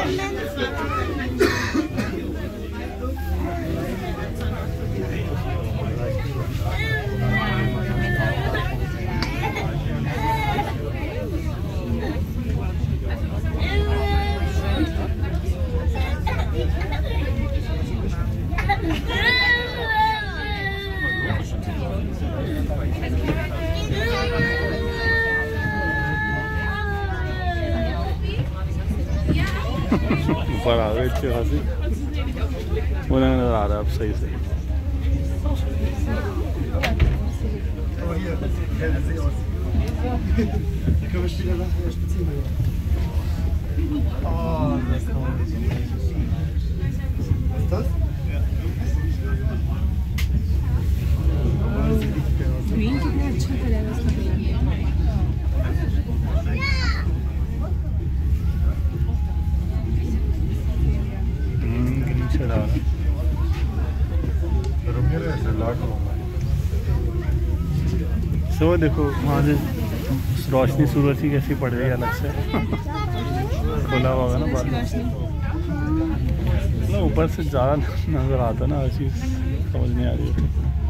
ऊपर आ गए अच्छी खासी, वो नजर आ रहा है अब सही से। ग्रीन कितना अच्छा कलर है उसका। तो देखो वहाँ से रोशनी सूरज की कैसी पड़ रही है अलग से। खुला हुआ ना बाद में, ऊपर से ज़्यादा नज़र आता ना, हर चीज़ समझ नहीं आ रही है।